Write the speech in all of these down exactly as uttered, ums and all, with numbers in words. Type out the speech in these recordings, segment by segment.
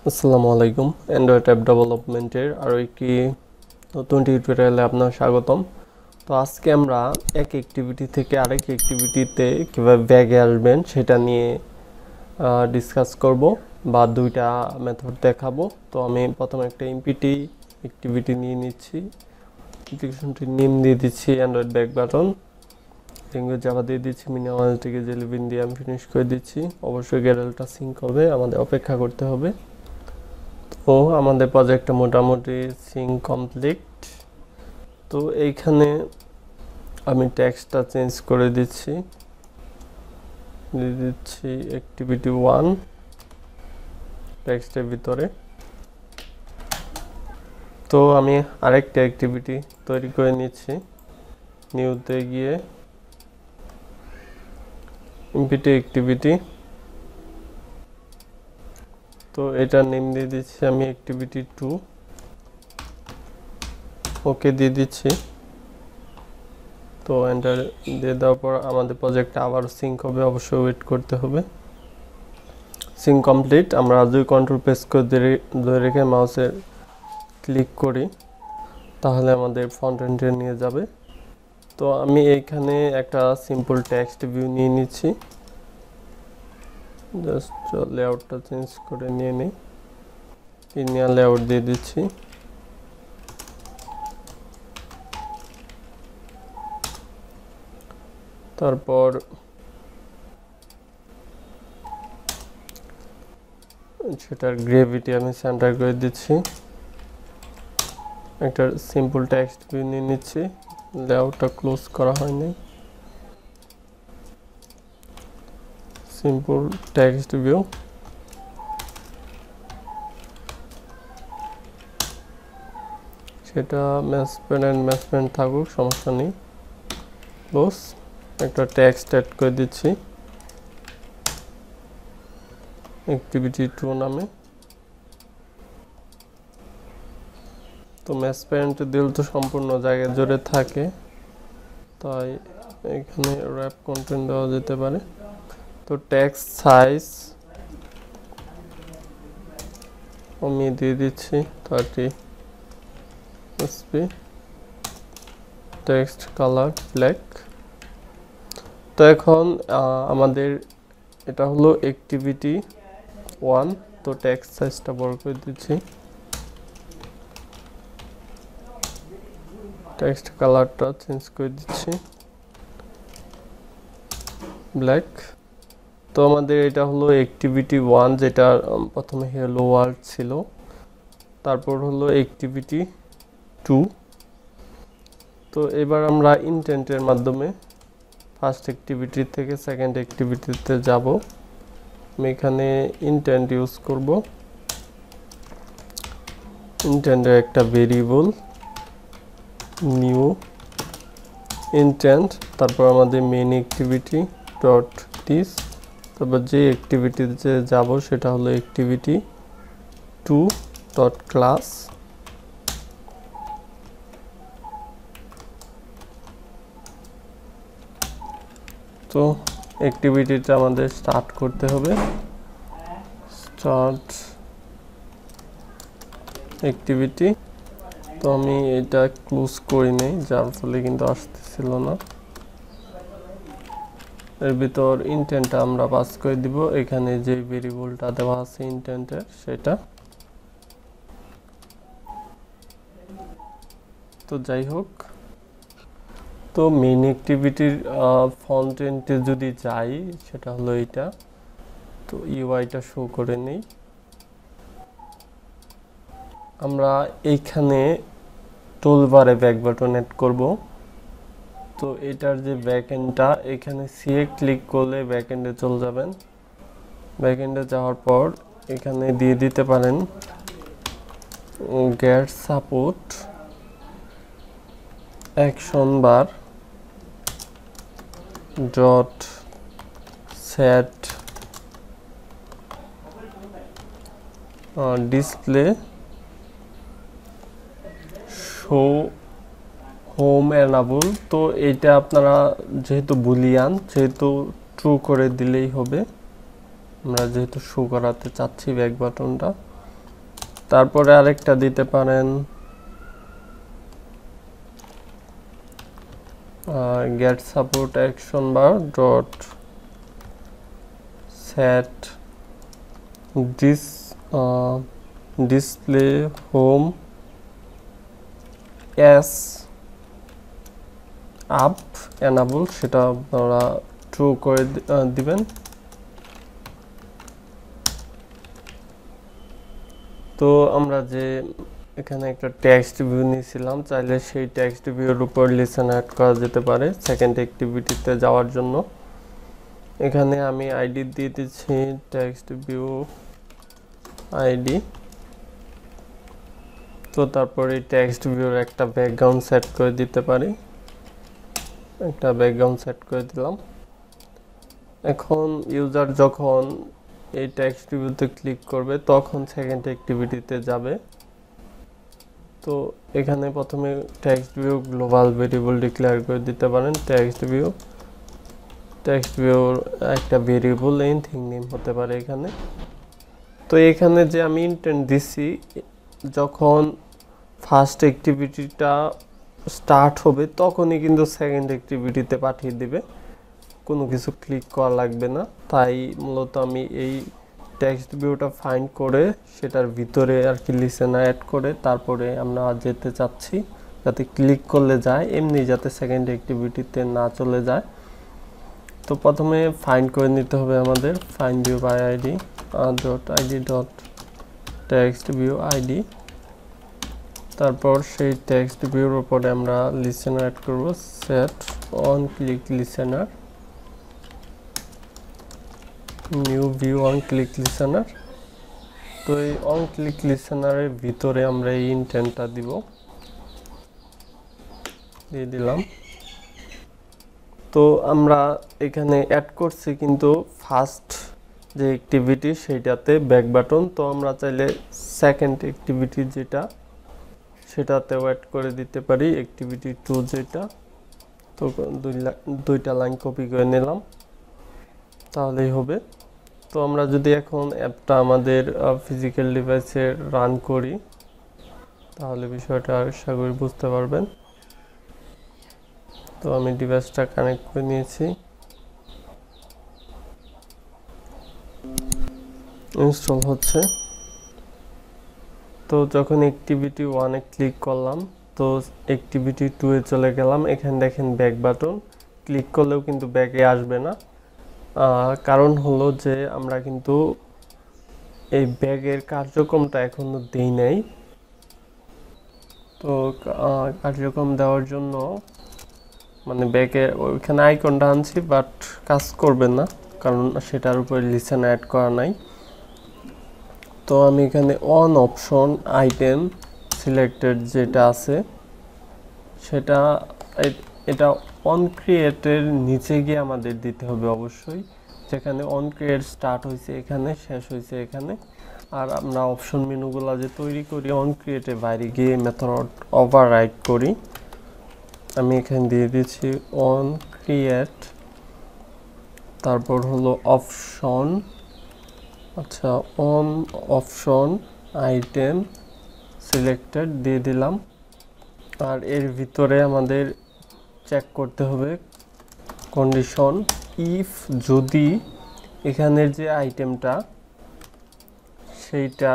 আসসালামু আলাইকুম Android app ডেভেলপমেন্টের আরও একটি নতুন টিউটোরিয়ালে আপনার স্বাগতম। তো আজকে আমরা এক অ্যাক্টিভিটি থেকে আরেক অ্যাক্টিভিটিতে কীভাবে ব্যাগে আসবেন সেটা নিয়ে ডিসকাস করব বা দুইটা মেথড দেখাবো। তো আমি প্রথমে একটা এমপিটি অ্যাক্টিভিটি নিয়ে নিচ্ছি, অ্যাপ্লিকেশনটির নেম দিয়ে দিচ্ছি android back button, language Java দিয়ে দিচ্ছি, মিনিমাল থেকে জেলিবিন দিয়ে আমি ফিনিশ করে দিচ্ছি। অবশ্যই গ্যারেলটা সিঙ্ক হবে, আমাদের অপেক্ষা করতে হবে। তো আমাদের প্রজেক্টটা মোটামুটি সিঙ্ক কমপ্লিট। তো এইখানে আমি টেক্সটটা চেঞ্জ করে দিচ্ছি, দিয়ে দিচ্ছি অ্যাক্টিভিটি ওয়ান টেক্সটের ভিতরে। তো আমি আরেকটা অ্যাক্টিভিটি তৈরি করে নিচ্ছি, নিউতে গিয়ে এমপিটি অ্যাক্টিভিটি। তো এটার নেম দিয়ে দিচ্ছি আমি অ্যাক্টিভিটি টু, ওকে দিয়ে দিচ্ছি। তো এন্টার দিয়ে দেওয়ার পর আমাদের প্রজেক্টটা আবার সিঙ্ক হবে, অবশ্যই ওয়েট করতে হবে। Sync complete. আমরা যদি কন্ট্রোল প্রেস করে ধরে রেখে মাউসের ক্লিক করি তাহলে আমাদের ফ্রন্ট এন্ডে নিয়ে যাবে। তো আমি এইখানে একটা সিম্পল টেক্সট ভিউ নিয়ে নিচ্ছি, জাস্ট লেআউটটা চেঞ্জ করে নিয়ে নিই, ইনিয়াল লেআউট দিয়ে দিচ্ছি। তারপর সেটার গ্রেভিটি আমি সেন্টার করে দিচ্ছি, একটা সিম্পল টেক্সট ভিউ নিয়ে নিচ্ছি, লেআউটটা ক্লোজ করা হয়নি, সিম্পল টেক্সট ভিউ। সেটা ম্যাচপেন্ট অ্যান্ড ম্যাচপেন্ট থাকুক, সমস্যা নেই। ক্লোজ। একটা টেক্সট অ্যাড করে দিচ্ছি অ্যাক্টিভিটি টু নামে। তো ম্যাচপেন্ট দিলে তো সম্পূর্ণ জায়গায় জুড়ে থাকে, তাই এখানে র্যাপ কন্টেন্ট দেওয়া যেতে পারে। তো টেক্সট সাইজ আমি দিয়ে দিচ্ছি thirty SP, text colour black. তো এখন আমাদের এটা হলো অ্যাক্টিভিটি ওয়ান। তো টেক্সট সাইজটা বড় করে দিচ্ছি, টেক্সট কালারটা চেঞ্জ করে দিচ্ছি ব্ল্যাক। তো আমাদের এটা হলো অ্যাক্টিভিটি ওয়ান, যেটা প্রথমে হেলো ওয়ার্ল্ড ছিল, তারপর হলো অ্যাক্টিভিটি টু। তো এবার আমরা ইনটেন্টের মাধ্যমে ফার্স্ট অ্যাক্টিভিটি থেকে সেকেন্ড অ্যাক্টিভিটিতে যাব। আমি এখানে ইনটেন্ট ইউজ করব, ইনটেন্টের একটা ভেরিয়েবল নিউ ইনটেন্ট, তারপর আমাদের মেইন অ্যাক্টিভিটি ডট দিস, তারপর যে অ্যাক্টিভিটিতে যাব সেটা হলো অ্যাক্টিভিটি টু ডট ক্লাস। তো অ্যাক্টিভিটিটা আমাদের স্টার্ট করতে হবে, স্টার্ট অ্যাক্টিভিটি। তো আমি এটা ক্লোজ করি নেই, যার ফলে কিন্তু আসতেছিল না। এর ভিতর ইনটেন্টটা আমরা পাস করে দিব, এখানে যে ভেরিয়েবলটা দেওয়া আছে ইনটেন্টের সেটা। তো যাই হোক, তো মেইন অ্যাক্টিভিটির ফ্রন্ট এন্ডে যদি যাই সেটা হলো এটা। তো ইউআইটা শো করে নেই। আমরা এইখানে টুলবারে ব্যাক বাটন অ্যাড করব। তো এটার যে ব্যাকএন্ডটা, এখানে সিএ ক্লিক করলে ব্যাকএন্ডে চলে যাবেন। ব্যাকএন্ডে যাওয়ার পর এখানে দিয়ে দিতে পারেন get support action bar dot set display show home enable. তো এইটা আপনারা যেহেতু বুলিয়ান, যেহেতু ট্রু করে দিলেই হবে, আমরা যেহেতু শো করাতে চাচ্ছি ব্যাক বাটনটা। তারপরে আরেকটা দিতে পারেন get support action bar dot set this uh, display home as up enable সেটা আপনারা ট্রু করে দিবেন। তো আমরা যে এখানে একটা টেক্সট ভিউ নিয়েছিলাম, চাইলে সেই টেক্সট ভিউর উপর লিসেন অ্যাড করা যেতে পারে সেকেন্ড অ্যাক্টিভিটিতে যাওয়ার জন্য। এখানে আমি আইডি দিয়ে দিচ্ছি টেক্সট ভিউ আইডি। তো তারপরে টেক্সট ভিউর একটা ব্যাকগ্রাউন্ড সেট করে দিতে পারি, একটা ব্যাকগ্রাউন্ড সেট করে দিলাম। এখন ইউজার যখন এই টেক্সট ভিউতে ক্লিক করবে তখন সেকেন্ড অ্যাক্টিভিটিতে যাবে। তো এখানে প্রথমে text view global variable declare করে দিতে পারেন। টেক্সট ভিউ টেক্সট ভিউর একটা ভেরিয়েবল এনিথিং নেম হতে পারে এখানে। তো এখানে যে আমি ইন্টেন্ট দিছি, যখন ফার্স্ট অ্যাক্টিভিটিটা স্টার্ট হবে তখনই কিন্তু সেকেন্ড অ্যাক্টিভিটিতে পাঠিয়ে দিবে, কোনো কিছু ক্লিক করা লাগবে না। তাই মূলত আমি এই টেক্সট ভিউটা ফাইন্ড করে সেটার ভিতরে আর কি লিসেনার অ্যাড করে তারপরে আমরা যেতে চাচ্ছি, যাতে ক্লিক করলে যায়, এমনি যাতে সেকেন্ড অ্যাক্টিভিটিতে না চলে যায়। তো প্রথমে ফাইন্ড করে নিতে হবে আমাদের find view by ID dot ID dot text view ID. তারপর সেই টেক্সট ভিউর উপরে আমরা লিসেনার অ্যাড করব, set on click listener, new view on click listener. তো এই অন ক্লিক লিসেনারের ভিতরে আমরা এই ইন্টেন্টটা দিব, দিয়ে দিলাম। তো আমরা এখানে অ্যাড করছি কিন্তু ফার্স্ট যে অ্যাক্টিভিটি সেইটাতে ব্যাক বাটন। তো আমরা চাইলে সেকেন্ড অ্যাক্টিভিটি যেটা সেটাতেও অ্যাড করে দিতে পারি, অ্যাক্টিভিটি টু যেটা। তো দুইটা লাইন কপি করে নিলাম, তাহলেই হবে। তো আমরা যদি এখন অ্যাপটা আমাদের ফিজিক্যাল ডিভাইসে রান করি তাহলে বিষয়টা আশা করি বুঝতে পারবেন। তো আমি ডিভাইসটা কানেক্ট করে নিয়েছি, ইনস্টল হচ্ছে। তো যখন অ্যাক্টিভিটি ওয়ানে ক্লিক করলাম তো অ্যাক্টিভিটি টু এ চলে গেলাম। এখানে দেখেন ব্যাক বাটন, ক্লিক করলেও কিন্তু ব্যাকে আসবে না, কারণ হলো যে আমরা কিন্তু এই ব্যাগের কার্যক্রমটা এখনো দেই নাই। তো কার্যক্রম দেওয়ার জন্য মানে ব্যাগে ওইখানে আইকনটা আনছি, বাট কাজ করবে না কারণ সেটার উপরে লিসেন অ্যাড করা নাই। তো আমি এখানে অন অপশন আইটেম সিলেক্টেড যেটা আছে সেটা, এটা অন ক্রিয়েটের নিচে গিয়ে আমাদের দিতে হবে অবশ্যই, যেখানে অন ক্রিয়েট স্টার্ট হয়েছে এখানে, শেষ হয়েছে এখানে। আর আমরা অপশন মেনুগুলো যে তৈরি করি অন ক্রিয়েটের বাইরে গিয়ে মেথড ওভাররাইড করি। আমি এখানে দিয়ে দিচ্ছি অন ক্রিয়েট, তারপর হলো অপশন, আচ্ছা অন অপশন আইটেম সিলেক্টেড দিয়ে দিলাম। আর এর ভিতরে আমাদের চেক করতে হবে কন্ডিশন, ইফ যদি এখানের যে আইটেমটা সেইটা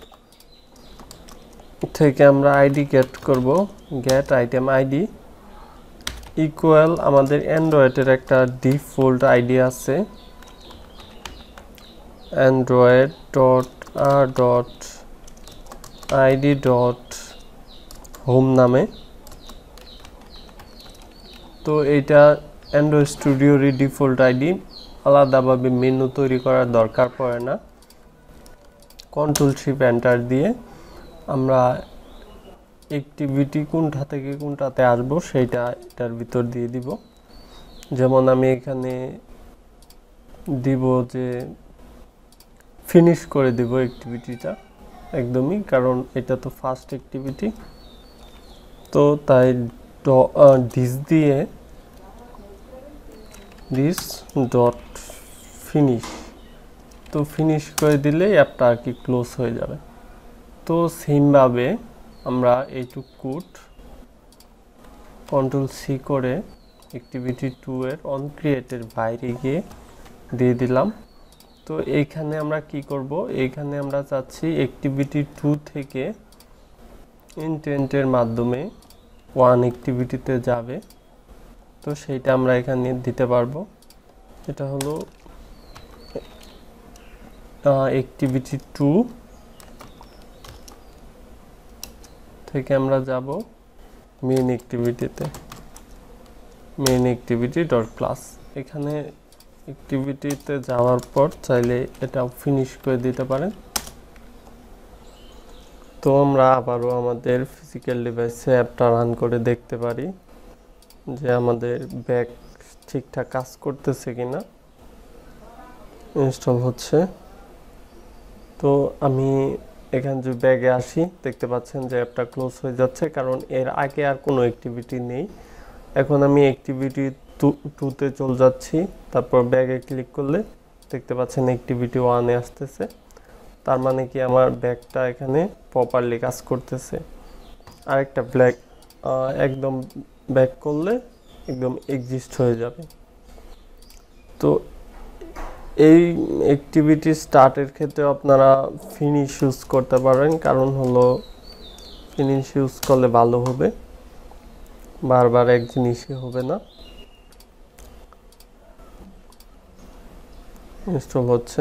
থেকে আমরা আইডি গেট করব, গেট আইটেম আইডি ইকুয়াল আমাদের অ্যান্ড্রয়েডের একটা ডিফল্ট আইডি আছে, android dot R dot ID dot home নামে। তো এইটা অ্যান্ড্রয়েড স্টুডিওরই ডিফল্ট আইডি, আলাদাভাবে মেনু তৈরি করার দরকার পড়ে না। কন্ট্রোল শিপ এন্টার দিয়ে আমরা অ্যাক্টিভিটি কোনটা থেকে কোনটাতে আসবো সেইটা এটার ভিতর দিয়ে দিব। যেমন আমি এখানে দিব যে ফিনিশ করে দিব অ্যাক্টিভিটিটা একদমই, কারণ এটা তো ফার্স্ট অ্যাক্টিভিটি। তো তাই দিস দিয়ে দিস ডট ফিনিশ, তো ফিনিশ করে দিলেই অ্যাপটা আর কি ক্লোজ হয়ে যাবে। তো সেমভাবে আমরা এইটুক কোড কন্ট্রোল সি করে অ্যাক্টিভিটি টু এর অন ক্রিয়েটের বাইরে গিয়ে দিয়ে দিলাম। তো এইখানে আমরা কি করব, এইখানে আমরা চাচ্ছি অ্যাক্টিভিটি টু থেকে ইনটেন্টের মাধ্যমে ওয়ান অ্যাক্টিভিটিতে যাবে। তো সেইটা আমরা এখানে দিতে পারবো। এটা হলো অ্যাক্টিভিটি টু থেকে আমরা যাব মেইন অ্যাক্টিভিটিতে, মেইন অ্যাক্টিভিটি ডট ক্লাস। এখানে অ্যাক্টিভিটিতে যাওয়ার পর চাইলে এটা ফিনিশ করে দিতে পারেন। তো আমরা আবারও আমাদের ফিজিক্যাল ডিভাইসে অ্যাপটা রান করে দেখতে পারি যে আমাদের ব্যাগ ঠিকঠাক কাজ করতেছে কিনা, ইনস্টল হচ্ছে। তো আমি এখানে যে ব্যাগে আসি, দেখতে পাচ্ছেন যে অ্যাপটা ক্লোজ হয়ে যাচ্ছে, কারণ এর আগে আর কোনো অ্যাক্টিভিটি নেই। এখন আমি অ্যাক্টিভিটি টুতে চলে যাচ্ছি, তারপর ব্যাগে ক্লিক করলে দেখতে পাচ্ছেন অ্যাক্টিভিটি ওয়ানে আসতেছে। তার মানে কি আমার ব্যাগটা এখানে প্রপারলি কাজ করতেছে। আরেকটা ব্ল্যাক একদম ব্যাক করলে একদম এক্সিস্ট হয়ে যাবে। তো এই অ্যাক্টিভিটি স্টার্টের ক্ষেত্রে আপনারা ফিনিশ ইউজ করতে পারেন, কারণ হলো ফিনিশ ইউজ করলে ভালো হবে, বারবার এক জিনিসই হবে না। ইনস্টল হচ্ছে,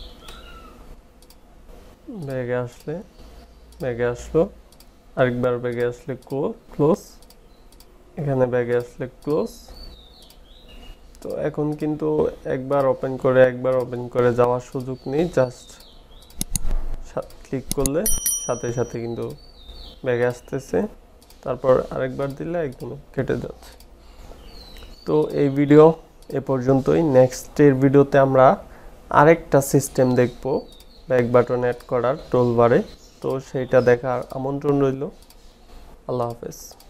ব্যাগে আসলে ব্যাগে আসলো, আরেকবার ব্যাগে আসলে ক্লোজ, এখানে ব্যাগে আসলে ক্লোজ। তো এখন কিন্তু একবার ওপেন করে একবার ওপেন করে যাওয়ার সুযোগ নেই, জাস্ট ক্লিক করলে সাথে সাথে কিন্তু ব্যাগে আসতেছে, তারপর আরেকবার দিলে একদম কেটে যাচ্ছে। তো এই ভিডিও এ পর্যন্তই। নেক্সটের ভিডিওতে আমরা আরেকটা সিস্টেম দেখব ব্যাক বাটন অ্যাড করার টুলবারে। তো সেইটা দেখার আমন্ত্রণ রইল। আল্লাহ হাফেজ।